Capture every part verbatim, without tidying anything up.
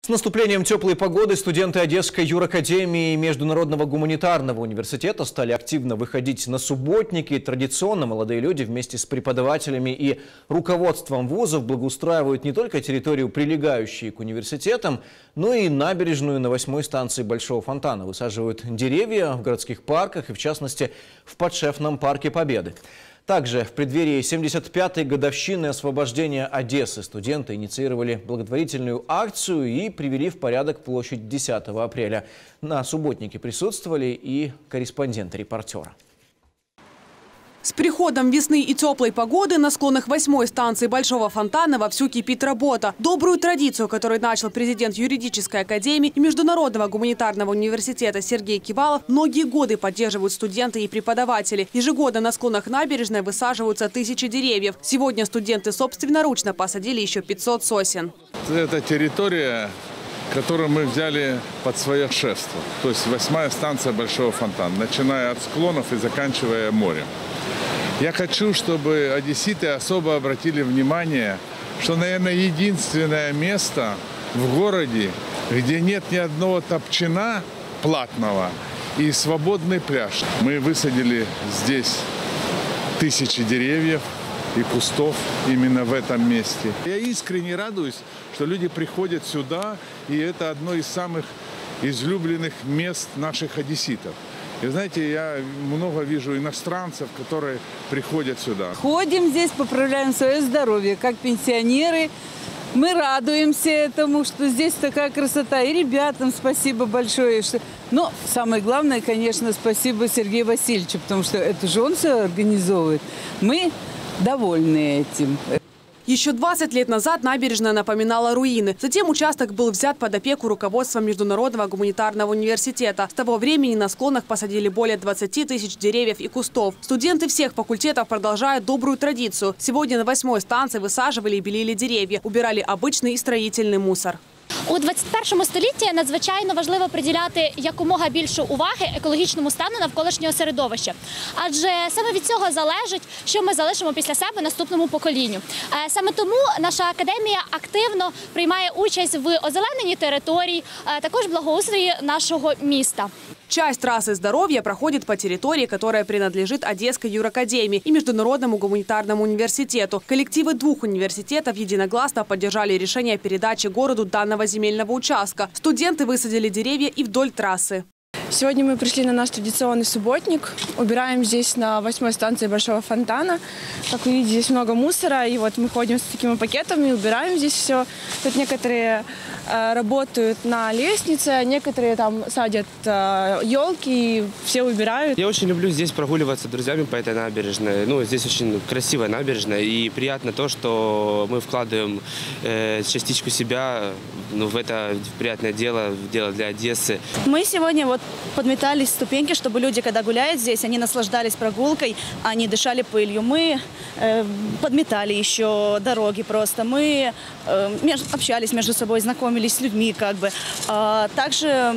С наступлением теплой погоды студенты Одесской юракадемии Международного гуманитарного университета стали активно выходить на субботники. Традиционно молодые люди вместе с преподавателями и руководством вузов благоустраивают не только территорию, прилегающую к университетам, но и набережную на восьмой станции Большого фонтана. Высаживают деревья в городских парках и, в частности, в подшефном парке Победы. Также в преддверии семьдесят пятой годовщины освобождения Одессы студенты инициировали благотворительную акцию и привели в порядок площадь десятого апреля. На субботнике присутствовали и корреспонденты репортера. С приходом весны и теплой погоды на склонах восьмой станции Большого фонтана вовсю кипит работа. Добрую традицию, которую начал президент юридической академии и Международного гуманитарного университета Сергей Кивалов, многие годы поддерживают студенты и преподаватели. Ежегодно на склонах набережной высаживаются тысячи деревьев. Сегодня студенты собственноручно посадили еще пятьсот сосен. Это территория, которую мы взяли под свое шефство. То есть восьмая станция Большого фонтана, начиная от склонов и заканчивая морем. Я хочу, чтобы одесситы особо обратили внимание, что, наверное, единственное место в городе, где нет ни одного топчина платного и свободный пляж. Мы высадили здесь тысячи деревьев и кустов именно в этом месте. Я искренне радуюсь, что люди приходят сюда, и это одно из самых излюбленных мест наших одесситов. И знаете, я много вижу иностранцев, которые приходят сюда. Ходим здесь, поправляем свое здоровье, как пенсионеры. Мы радуемся этому, что здесь такая красота. И ребятам спасибо большое. Что... Но самое главное, конечно, спасибо Сергею Васильевичу, потому что это же он все организовывает. Мы довольны этим. Еще двадцать лет назад набережная напоминала руины. Затем участок был взят под опеку руководством Международного гуманитарного университета. С того времени на склонах посадили более двадцати тысяч деревьев и кустов. Студенты всех факультетов продолжают добрую традицию. Сегодня на восьмой станции высаживали и белили деревья, убирали обычный и строительный мусор. У двадцять першому столітті надзвичайно важливо приділяти якомога більше уваги екологічному стану навколишнього середовища. Адже саме від цього залежить, що ми залишимо після себе наступному поколінню. Саме тому наша академія активно приймає участь в озелененні територій, також благоустрої нашего міста. Часть трассы здоровья проходит по территории, которая принадлежит Одесской юракадемии и Международному гуманитарному университету. Коллективы двух университетов единогласно поддержали решение передачи городу данного земельного участка. Студенты высадили деревья и вдоль трассы. Сегодня мы пришли на наш традиционный субботник. Убираем здесь на восьмой станции Большого фонтана. Как вы видите, здесь много мусора. И вот мы ходим с такими пакетами, убираем здесь все. Тут некоторые э, работают на лестнице, а некоторые там садят э, елки, и все убирают. Я очень люблю здесь прогуливаться с друзьями по этой набережной. Ну, здесь очень красивая набережная. И приятно то, что мы вкладываем э, частичку себя ну, в это приятное дело, дело для Одессы. Мы сегодня вот подметали ступеньки, чтобы люди, когда гуляют здесь, они наслаждались прогулкой, они дышали пылью. Мы э, подметали еще дороги просто. Мы э, меж, общались между собой, знакомились с людьми как бы. А также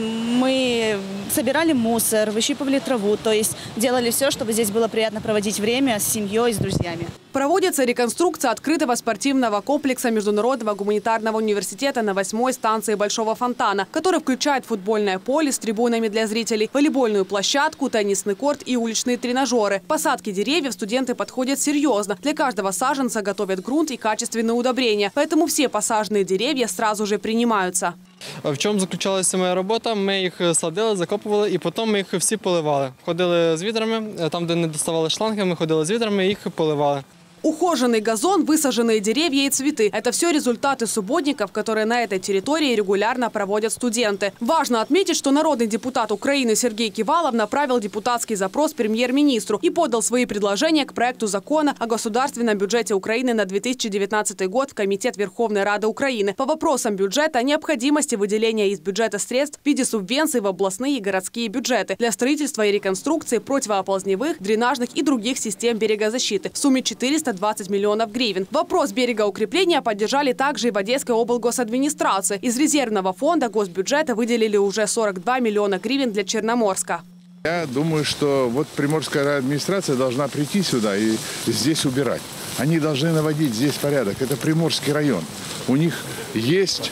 мы собирали мусор, выщипывали траву, то есть делали все, чтобы здесь было приятно проводить время с семьей, с друзьями. Проводится реконструкция открытого спортивного комплекса Международного гуманитарного университета на восьмой станции Большого фонтана, который включает футбольное поле с трибунами для зрителей, волейбольную площадку, теннисный корт и уличные тренажеры. К посадке деревьев студенты подходят серьезно. Для каждого саженца готовят грунт и качественные удобрения. Поэтому все посаженные деревья сразу же принимаются. В чому заключалася моя робота? Ми їх садили, закопували і потім ми їх всі поливали. Ходили з відрами, там, де не доставали шланги, ми ходили з відрами і їх поливали. Ухоженный газон, высаженные деревья и цветы – это все результаты субботников, которые на этой территории регулярно проводят студенты. Важно отметить, что народный депутат Украины Сергей Кивалов направил депутатский запрос премьер-министру и подал свои предложения к проекту закона о государственном бюджете Украины на две тысячи девятнадцатый год в Комитет Верховной Рады Украины по вопросам бюджета о необходимости выделения из бюджета средств в виде субвенций в областные и городские бюджеты для строительства и реконструкции противооползневых, дренажных и других систем берегозащиты в сумме четыреста двадцать миллионов гривен. Вопрос берегоукрепления поддержали также и в Одесской облгосадминистрации. Из резервного фонда госбюджета выделили уже сорок два миллиона гривен для Черноморска. Я думаю, что вот Приморская администрация должна прийти сюда и здесь убирать. Они должны наводить здесь порядок. Это Приморский район. У них есть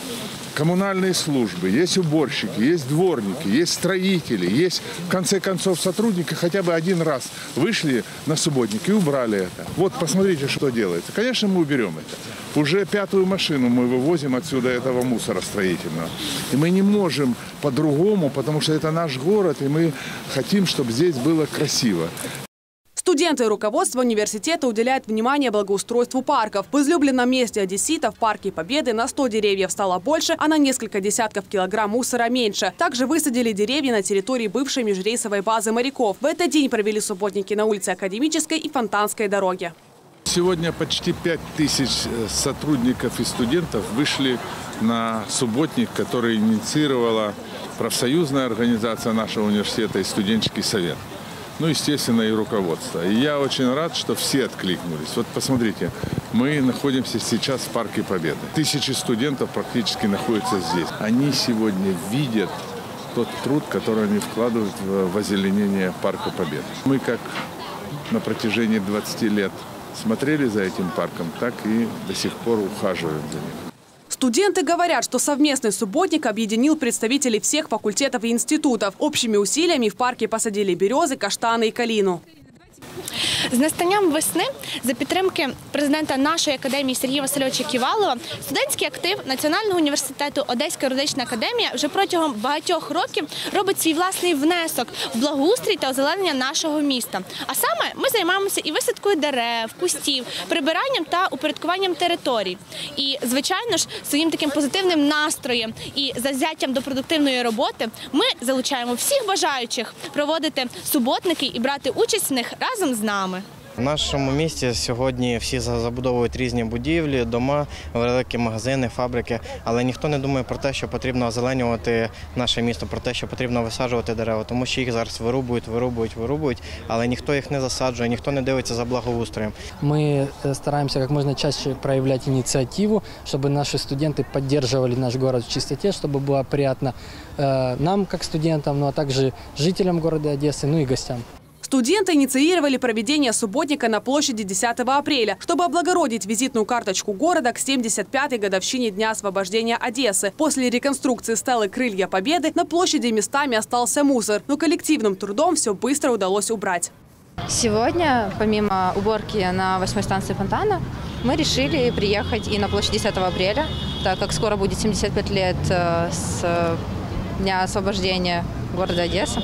коммунальные службы, есть уборщики, есть дворники, есть строители, есть, в конце концов, сотрудники хотя бы один раз вышли на субботник и убрали это. Вот посмотрите, что делается. Конечно, мы уберем это. Уже пятую машину мы вывозим отсюда этого мусора строительного. И мы не можем по-другому, потому что это наш город, и мы хотим, чтобы здесь было красиво. Студенты и руководство университета уделяют внимание благоустройству парков. В излюбленном месте одесситов в Парке Победы на сто деревьев стало больше, а на несколько десятков килограмм мусора меньше. Также высадили деревья на территории бывшей межрейсовой базы моряков. В этот день провели субботники на улице Академической и Фонтанской дороге. Сегодня почти пять тысяч сотрудников и студентов вышли на субботник, который инициировала профсоюзная организация нашего университета и студенческий совет. Ну, естественно, и руководство. И я очень рад, что все откликнулись. Вот посмотрите, мы находимся сейчас в Парке Победы. Тысячи студентов практически находятся здесь. Они сегодня видят тот труд, который они вкладывают в озеленение Парка Победы. Мы как на протяжении двадцати лет смотрели за этим парком, так и до сих пор ухаживаем за ним. Студенты говорят, что совместный субботник объединил представителей всех факультетов и институтов. Общими усилиями в парке посадили березы, каштани и калину. З настанням весни, за підтримки президента нашої академії Сергія Васильовича Ківалова, студентський актив Національного університету Одеська юридична академія вже протягом багатьох років робить свій власний внесок в благоустрій та озеленення нашого міста. А саме ми займаємося і висадкою дерев, кустів, прибиранням та упорядкуванням територій. І, звичайно ж, своїм таким позитивним настроєм і завзяттям до продуктивної роботи ми залучаємо всіх бажаючих проводити суботники і брати участь в них разом з нами. В нашому місті сьогодні всі забудовують різні будівлі, дома, великі магазини, фабрики, але ніхто не думає про те, що потрібно озеленювати наше місто, про те, що потрібно висаджувати дерева, тому що їх зараз вирубують, вирубують, вирубують, але ніхто їх не засаджує, ніхто не дивиться за благоустроєм. Ми стараємося як можна чаще проявляти ініціативу, щоб наші студенти підтримували наш город в чистоті, щоб було приємно нам, як студентам, а також жителям міста Одеси, ну і гостям. Студенты инициировали проведение субботника на площади десятого апреля, чтобы облагородить визитную карточку города к семьдесят пятой годовщине Дня освобождения Одессы. После реконструкции стелы «Крылья Победы» на площади местами остался мусор, но коллективным трудом все быстро удалось убрать. Сегодня, помимо уборки на восьмой станции Фонтана, мы решили приехать и на площадь десятого апреля, так как скоро будет семьдесят пять лет с Дня освобождения города Одесса,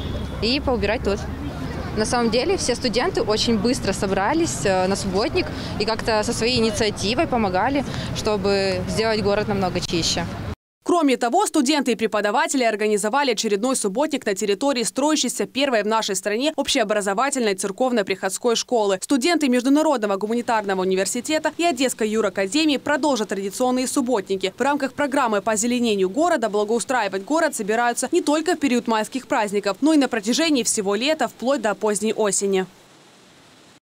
и поубирать тут. На самом деле все студенты очень быстро собрались на субботник и как-то со своей инициативой помогали, чтобы сделать город намного чище. Кроме того, студенты и преподаватели организовали очередной субботник на территории строящейся первой в нашей стране общеобразовательной церковно-приходской школы. Студенты Международного гуманитарного университета и Одесской юракадемии продолжат традиционные субботники. В рамках программы по озеленению города благоустраивать город собираются не только в период майских праздников, но и на протяжении всего лета, вплоть до поздней осени.